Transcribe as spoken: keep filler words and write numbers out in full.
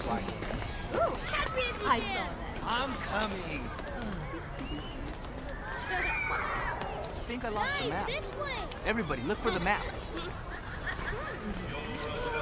like. Ooh, catch me if you I can. saw that. I'm coming. I think I lost the Guys, map. this way. Everybody, look for the map.